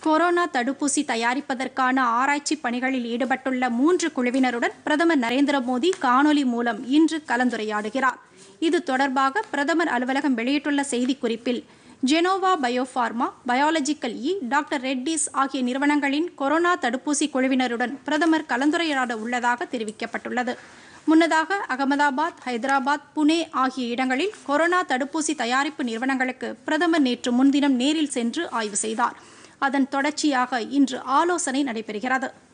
Corona தடுப்பூசி தயாரிப்பதற்கான ஆராய்ச்சி பணிகளில் ஈடுபட்டுள்ள 3 குழுவினருடன் பிரதமர் நரேந்திர மோடி காணொலி மூலம் இன்று கலந்துரையாடுகிறார். இது தொடர்பாக பிரதமர் அலுவலகம் வெளியிட்டுள்ள செய்திக்குறிப்பில், Gennova biopharma, biological doctor Reddy's ஆகிய நிறுவனங்களின் கொரோனா தடுப்பூசி குழுவினருடன் பிரதமர் கலந்துரையாட உள்ளதாக தெரிவிக்கப்பட்டுள்ளது. முன்னதாக அகமதாபாத், ஹைதராபாத், புனே ஆகிய இடங்களில் கொரோனா தடுப்பூசி தயாரிப்பு நிறுவனங்களுக்கு பிரதமர் நேற்று முன்தினம் நேரில் சென்று ஆய்வு செய்தார். அதன் தொடர்ச்சியாக இன்று ஆலோசனை நடைபெறுகிறது.